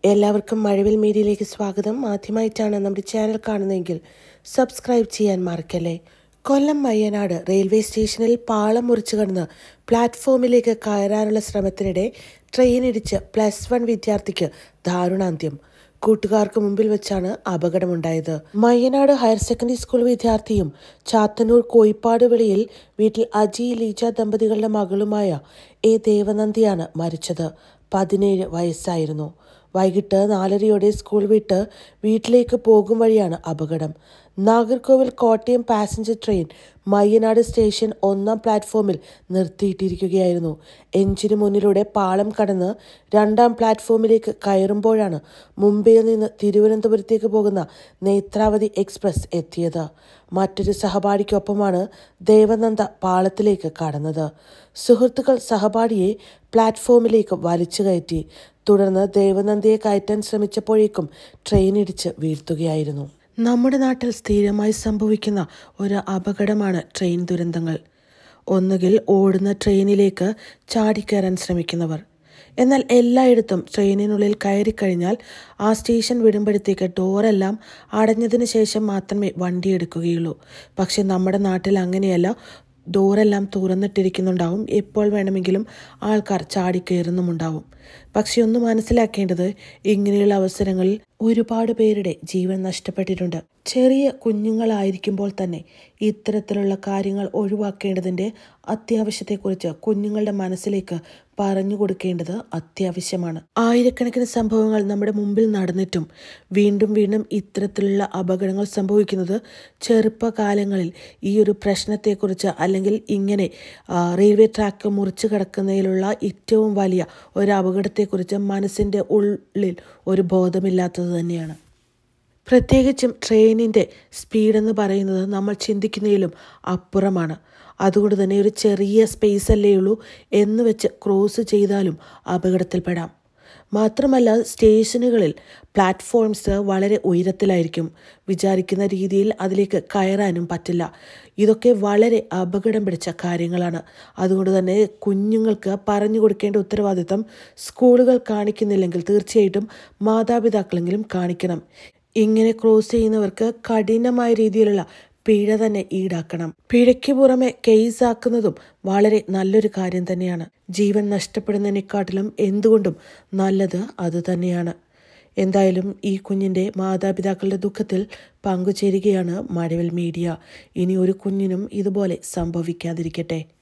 എല്ലാവർക്കും മഴവിൽ മീഡിയയിലേക്ക് സ്വാഗതം. ആദ്യമായിട്ടാണ് നമ്മുടെ ചാനൽ കാണുന്നതെങ്കിൽ സബ്സ്ക്രൈബ് ചെയ്യാൻ മറക്കല്ലേ. കൊല്ലം മയ്യനാട് റെയിൽവേ സ്റ്റേഷനിൽ പാളം മുറിച്ചു കടന്ന് പ്ലാറ്റ്ഫോമിലേക്ക് കയറാനുള്ള ശ്രമത്തിനിടെ ട്രെയിനിടിച്ച് +1 വിദ്യാർത്ഥിക്ക് ദാരുണാന്ത്യം. കൂട്ടുകാർക്ക് മുമ്പിൽ വെച്ചാണ് അപകടമുണ്ടായത്. മയ്യനാട് ഹയർ സെക്കൻഡറി സ്കൂൾ വിദ്യാർത്ഥിയും ചാത്തന്നൂർ കോയിപ്പാട് വെളിയിൽ വീട്ടിൽ അജി ലീജ ദമ്പതികളുടെ മകളുമായ എ ദേവനന്ദിയാണ് മരിച്ചത്. 17 വയസ്സായിരുന്നു. വൈകിട്ട് 4:30 സ്കൂൾ വിട്ട് വീട്ടിലേക്ക് പോകും വഴിയാണ് അപകടം. Nagercoil Kottayam passenger train Mayyanad station 1-ാം പ്ലാറ്റ്ഫോമിൽ നിർത്തിയിട്ടിരിക്കുകയായിരുന്നു. എഞ്ചിന് മുന്നിലൂടെ പാളം കടന്ന് 2-ാം പ്ലാറ്റ്ഫോമിലേക്ക് കയറുമ്പോഴാണ് മുംബൈയിൽ നിന്ന് തിരുവനന്തപുരത്തേക്ക് പോകുന്ന നേത്രാവതി എക്സ്പ്രസ് എത്തിയത്. മറ്റൊരു സഹപാഠിക്കൊപ്പമാണ് ദേവനന്ദ പാളത്തിലേക്ക് കടന്നത്. സുഹൃത്തുക്കൾ സഹപാഠിയെ പ്ലാറ്റ്ഫോമിലേക്ക് വലിച്ചു കയറ്റി. തുടർന്ന് ദേവനന്ദയെ കയറ്റാൻ ശ്രമിച്ചപ്പോഴേക്കും ട്രെയിൻ ഇടിച്ച് വീഴ്ത്തുകയായിരുന്നു. നമ്മുടെ നാട്ടിൽ സ്ഥിരമായി സംഭവിക്കുന്ന ഒരു അപകടമാണ് ട്രെയിൻ ദുരന്തങ്ങൾ. ഒന്നുകിൽ ഓടുന്ന ട്രെയിനിലേക്ക് ചാടിക്കയറാൻ ശ്രമിക്കുന്നവർ. എന്നാൽ എല്ലായിടത്തും ട്രെയിനിനുള്ളിൽ കയറിക്കഴിഞ്ഞാൽ ആ സ്റ്റേഷൻ വിടുമ്പോഴത്തേക്ക് ഡോറെല്ലാം അടഞ്ഞതിന് ശേഷം മാത്രമേ വണ്ടി എടുക്കുകയുള്ളൂ. പക്ഷെ നമ്മുടെ നാട്ടിൽ അങ്ങനെയല്ല. ഡോറെല്ലാം തുറന്നിട്ടിരിക്കുന്നുണ്ടാവും. എപ്പോൾ വേണമെങ്കിലും ആൾക്കാർ ചാടിക്കയറുന്നുമുണ്ടാവും. പക്ഷെ ഒന്ന് മനസ്സിലാക്കേണ്ടത്, ഇങ്ങനെയുള്ള അവസരങ്ങളിൽ ഒരുപാട് പേരുടെ ജീവൻ നഷ്ടപ്പെട്ടിട്ടുണ്ട്. ചെറിയ കുഞ്ഞുങ്ങളായിരിക്കുമ്പോൾ തന്നെ ഇത്തരത്തിലുള്ള കാര്യങ്ങൾ ഒഴിവാക്കേണ്ടതിൻ്റെ അത്യാവശ്യത്തെക്കുറിച്ച് കുഞ്ഞുങ്ങളുടെ മനസ്സിലേക്ക് പറഞ്ഞു കൊടുക്കേണ്ടത് അത്യാവശ്യമാണ്. ആയിരക്കണക്കിന് സംഭവങ്ങൾ നമ്മുടെ മുമ്പിൽ നടന്നിട്ടും വീണ്ടും വീണ്ടും ഇത്തരത്തിലുള്ള അപകടങ്ങൾ സംഭവിക്കുന്നത് ചെറുപ്പകാലങ്ങളിൽ ഈ ഒരു പ്രശ്നത്തെക്കുറിച്ച് അല്ലെങ്കിൽ ഇങ്ങനെ റെയിൽവേ ട്രാക്ക് മുറിച്ചു കടക്കുന്നതിലുള്ള ഏറ്റവും വലിയ ഒരു അപകടത്തെക്കുറിച്ച് മനസ്സിൻ്റെ ഉള്ളിൽ ഒരു ബോധമില്ലാത്തത് തന്നെയാണ്. പ്രത്യേകിച്ചും ട്രെയിനിൻ്റെ സ്പീഡെന്ന് പറയുന്നത് നമ്മൾ ചിന്തിക്കുന്നതിലും അപ്പുറമാണ്. അതുകൊണ്ട് തന്നെ ഒരു ചെറിയ സ്പേസ് അല്ലേ ഉള്ളൂ എന്ന് വെച്ച് ക്രോസ് ചെയ്താലും അപകടത്തിൽപ്പെടാം. മാത്രമല്ല, സ്റ്റേഷനുകളിൽ പ്ലാറ്റ്ഫോംസ് വളരെ ഉയരത്തിലായിരിക്കും. വിചാരിക്കുന്ന രീതിയിൽ അതിലേക്ക് കയറാനും പറ്റില്ല. ഇതൊക്കെ വളരെ അപകടം പിടിച്ച കാര്യങ്ങളാണ്. അതുകൊണ്ട് തന്നെ കുഞ്ഞുങ്ങൾക്ക് പറഞ്ഞു കൊടുക്കേണ്ട ഉത്തരവാദിത്തം സ്കൂളുകൾ കാണിക്കുന്നില്ലെങ്കിൽ തീർച്ചയായിട്ടും മാതാപിതാക്കളെങ്കിലും കാണിക്കണം. ഇങ്ങനെ ക്രോസ് ചെയ്യുന്നവർക്ക് കഠിനമായ രീതിയിലുള്ള പിഴ തന്നെ ഈടാക്കണം. പിഴയ്ക്ക് പുറമെ കേസാക്കുന്നതും വളരെ നല്ലൊരു കാര്യം തന്നെയാണ്. ജീവൻ നഷ്ടപ്പെടുന്നതിനെക്കാട്ടിലും എന്തുകൊണ്ടും നല്ലത് അത് തന്നെയാണ്. എന്തായാലും ഈ കുഞ്ഞിൻ്റെ മാതാപിതാക്കളുടെ ദുഃഖത്തിൽ പങ്കുചേരുകയാണ് മഴവിൽ മീഡിയ. ഇനി ഒരു കുഞ്ഞിനും ഇതുപോലെ സംഭവിക്കാതിരിക്കട്ടെ.